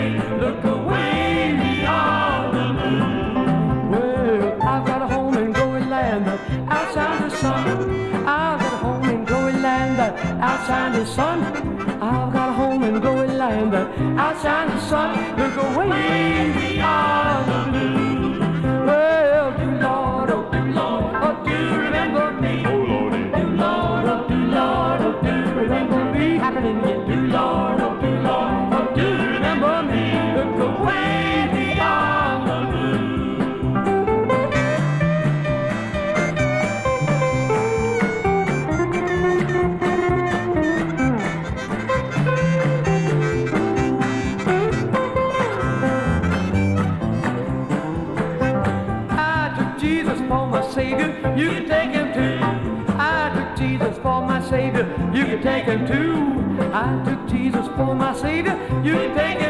look away beyond the moon. Well, I've got a home in glory land outside the sun. I've got a home in glory land outside the sun. I've got a home in glory land outside the sun. Look away beyond the blue. Well, dear Lord, oh dear Lord, oh do you remember me? Oh Lordy, dear Lord, oh dear Lord, oh do you remember me? Happening yet, dear Lord, oh dear Lord, oh do you remember me? Look away beyond the blue. Savior, you can take him too. I took Jesus for my Savior, you can take him too. I took Jesus for my Savior, you can take him